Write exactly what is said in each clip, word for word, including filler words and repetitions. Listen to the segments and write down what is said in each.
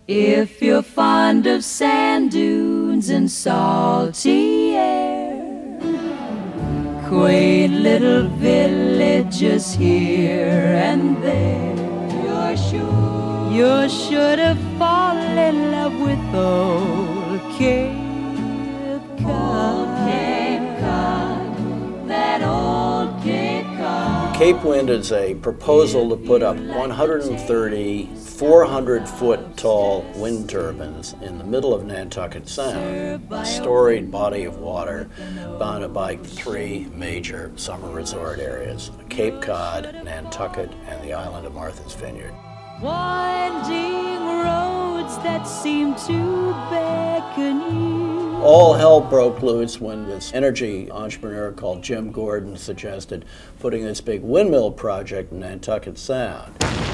If you're fond of sand dunes and salty air, quaint little villages here and there, you're sure, you're sure to fall in love with old Cape Cod. Old Cape Cod, that old Cape Cod. Cape Wind is a proposal to put up one hundred thirty four hundred foot tall wind turbines in the middle of Nantucket Sound, a storied body of water bounded by three major summer resort areas: Cape Cod, Nantucket, and the island of Martha's Vineyard. Winding roads that seem to beckon you. All hell broke loose when this energy entrepreneur called Jim Gordon suggested putting this big windmill project in Nantucket Sound.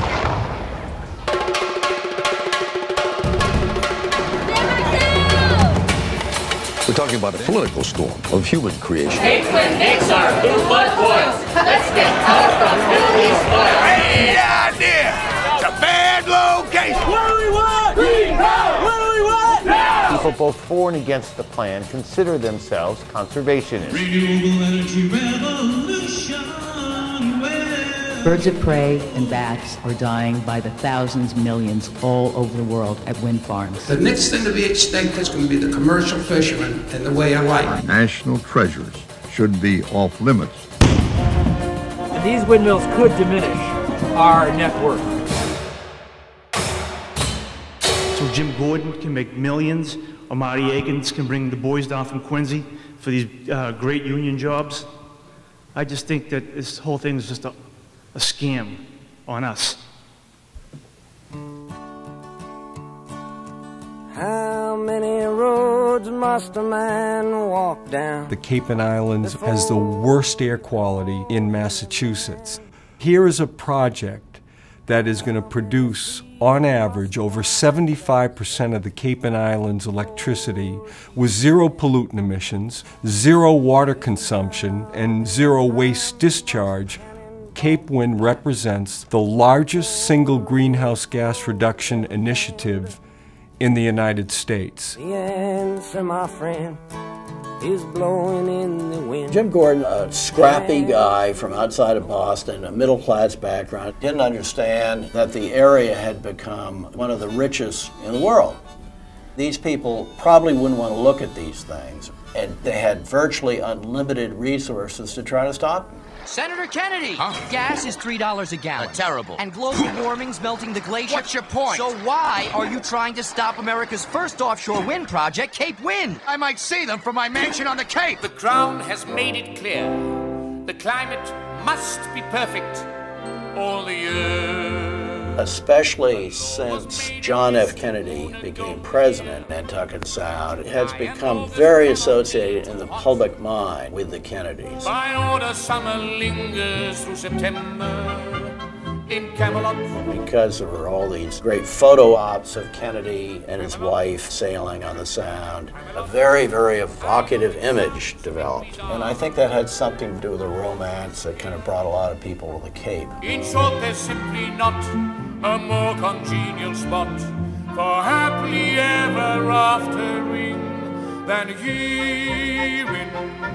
We're talking about a political storm of human creation. Cape Wind makes our blue blood boil. Let's get power from Middle East oil. Great idea! It's a bad location! What do we want? Green power! What do we want? Now! People both for and against the plan consider themselves conservationists. Renewable energy revolution. Birds of prey and bats are dying by the thousands, millions all over the world at wind farms. The next thing to be extinct is going to be the commercial fishermen and the way I like. National treasures should be off limits. And these windmills could diminish our net worth. So Jim Gordon can make millions, or Marty Akins can bring the boys down from Quincy for these uh, great union jobs. I just think that this whole thing is just a a scam on us. How many roads must a man walk down? The Cape and Islands has the worst air quality in Massachusetts. Here is a project that is going to produce, on average, over seventy-five percent of the Cape and Islands electricity with zero pollutant emissions, zero water consumption, and zero waste discharge. Cape Wind represents the largest single greenhouse gas reduction initiative in the United States. The answer, my friend, is blowing in the wind. Jim Gordon, a scrappy guy from outside of Boston, a middle-class background, didn't understand that the area had become one of the richest in the world. These people probably wouldn't want to look at these things, and they had virtually unlimited resources to try to stop them. Senator Kennedy! Huh? Gas is three dollars a gallon. Uh, terrible. And global warming's melting the glacier. What's your point? So why are you trying to stop America's first offshore wind project, Cape Wind? I might see them from my mansion on the Cape. The Crown has made it clear. The climate must be perfect all the year. Especially since John F. Kennedy became president, Nantucket Sound has become very associated in the public mind with the Kennedys. By order, summer lingers through September in Camelot. Because there were all these great photo ops of Kennedy and his wife sailing on the Sound, a very, very evocative image developed. And I think that had something to do with the romance that kind of brought a lot of people to the Cape. In short, there's simply not a more congenial spot for happily ever aftering than here in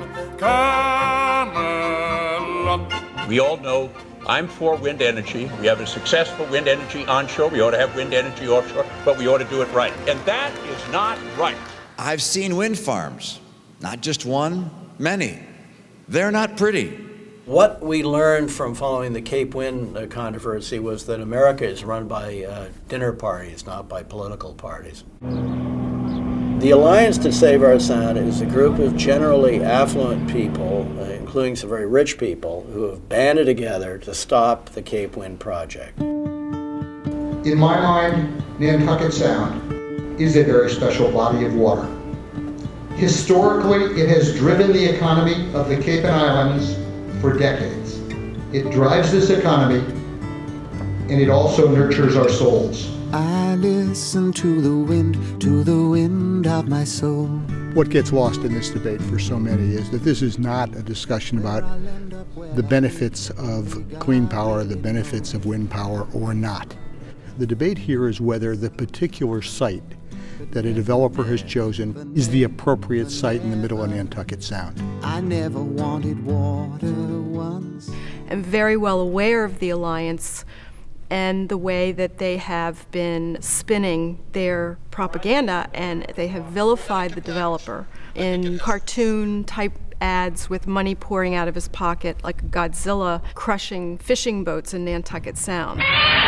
Camelot. We all know I'm for wind energy. We have a successful wind energy onshore. We ought to have wind energy offshore, but we ought to do it right. And that is not right. I've seen wind farms, not just one, many. They're not pretty. What we learned from following the Cape Wind uh, controversy was that America is run by uh, dinner parties, not by political parties. The Alliance to Save Our Sound is a group of generally affluent people, uh, including some very rich people, who have banded together to stop the Cape Wind project. In my mind, Nantucket Sound is a very special body of water. Historically, it has driven the economy of the Cape and Islands for decades. It drives this economy, and it also nurtures our souls. I listen to the wind, to the wind of my soul. What gets lost in this debate for so many is that this is not a discussion about the benefits of clean power, the benefits of wind power or not. The debate here is whether the particular site that a developer has chosen is the appropriate site in the middle of Nantucket Sound. I never wanted water once. I'm very well aware of the Alliance and the way that they have been spinning their propaganda, and they have vilified the developer in cartoon-type ads with money pouring out of his pocket like a Godzilla crushing fishing boats in Nantucket Sound.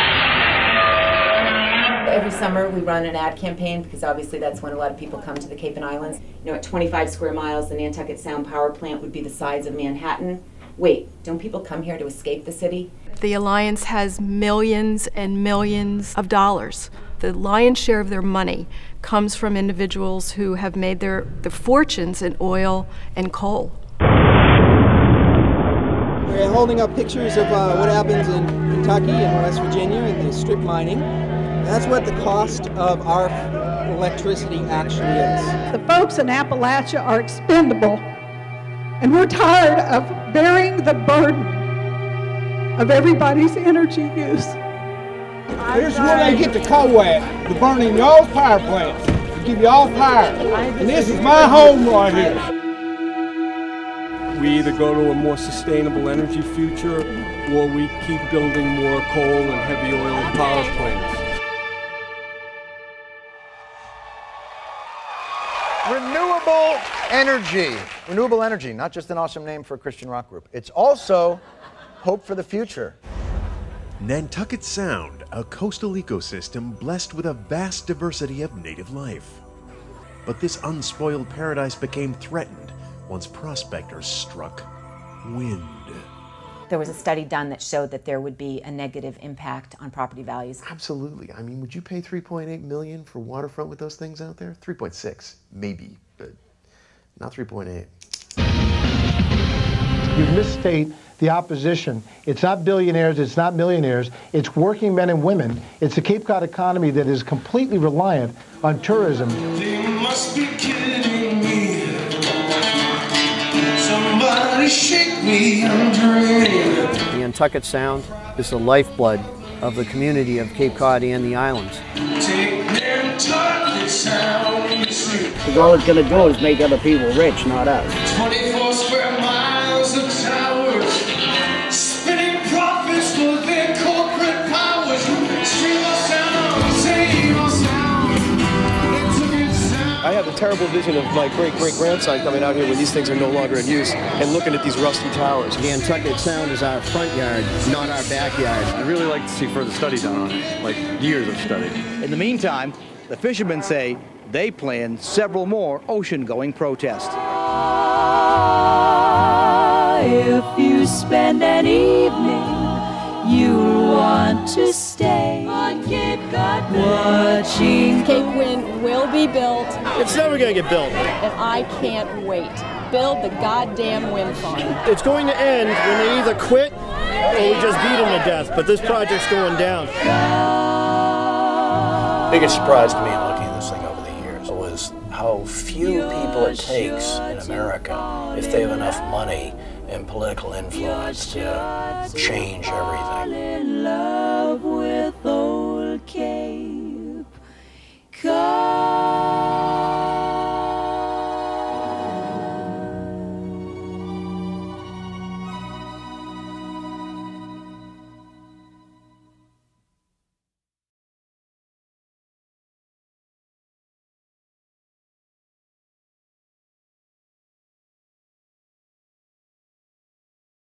Every summer we run an ad campaign because obviously that's when a lot of people come to the Cape and Islands. You know, at twenty-five square miles, the Nantucket Sound power plant would be the size of Manhattan. Wait, don't people come here to escape the city? The Alliance has millions and millions of dollars. The lion's share of their money comes from individuals who have made their, their fortunes in oil and coal. We're holding up pictures of uh, what happens in Kentucky and West Virginia and the strip mining. That's what the cost of our electricity actually is. The folks in Appalachia are expendable, and we're tired of bearing the burden of everybody's energy use. Here's where they get the coal at, the burning y'all's power plants, to give you all power. And this is my home right here. We either go to a more sustainable energy future, or we keep building more coal and heavy oil power plants. Renewable energy. Renewable energy, not just an awesome name for a Christian rock group. It's also hope for the future. Nantucket Sound, a coastal ecosystem blessed with a vast diversity of native life. But this unspoiled paradise became threatened once prospectors struck wind. There was a study done that showed that there would be a negative impact on property values. Absolutely. I mean, would you pay three point eight million dollars for waterfront with those things out there? three point six, maybe, but not three point eight. You misstate the opposition. It's not billionaires, it's not millionaires, it's working men and women. It's a Cape Cod economy that is completely reliant on tourism. They must be kidding me. Somebody shake me, I'm draining. The Nantucket Sound is the lifeblood of the community of Cape Cod and the islands. Take Nantucket Sound in the street. Because all it's going to do is make other people rich, not us. twenty-four square miles of towers, spinning profits for their corporate powers. Stream of sound, save of sound, Nantucket Sound. I have a terrible vision of my great-great-grandson coming out here when these things are no longer in use and looking at these rusty towers. The Nantucket Sound is our front yard, not our backyard. I'd really like to see further study done on it, like years of study. In the meantime, the fishermen say they plan several more ocean-going protests. If you spend an evening, you'll want to stay on Cape Cod watching. Cape Wind will be built. It's never going to get built. And I can't wait. Build the goddamn wind farm. It's going to end when they either quit or we just beat them to death, but this project's going down. Biggest surprise to me in looking at this thing over the years was how few people it takes in America, if they have enough money and political influence, to change everything.